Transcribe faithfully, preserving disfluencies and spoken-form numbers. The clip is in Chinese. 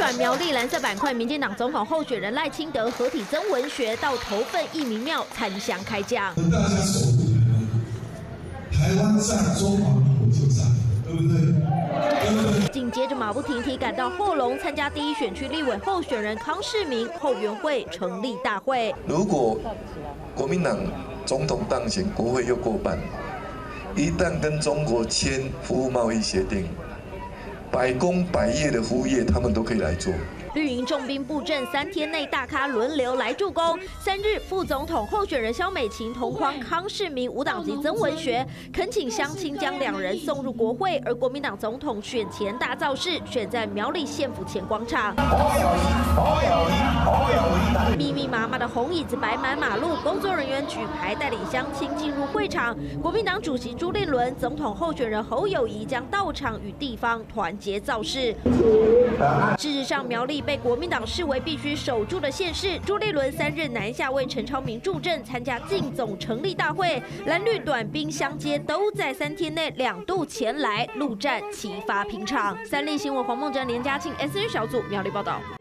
管苗栗蓝色板块，民进党总统候选人赖清德合体曾文学到头份义民庙参香开讲。 大家守护台湾，台湾在，中华民国就在，对不对？ 紧接着马不停蹄赶到后龙参加第一选区立委候选人康世明后援会成立大会。 如果国民党总统当选，国会又过半，一旦跟中国签服务贸易协定，百工百业的服务业他们都可以来做。 绿营重兵布阵，三天内大咖轮流来助攻。三日，副总统候选人萧美琴同框康世明、无党籍曾文学恳请乡亲将两人送入国会，而国民党总统选前大造势，选在苗栗县府前广场。密密麻麻的红椅子摆满马路，工作人员举牌带领乡亲进入会场。国民党主席朱立伦、总统候选人侯友宜将到场与地方团结造势。事实上，苗栗 被国民党视为必须守住的县市，朱立伦三日南下为陈超明助阵，参加进总成立大会，蓝绿短兵相接，都在三天内两度前来陆战，齐发平场。三立新闻黄梦珍、连嘉庆 S N 小组苗栗报道。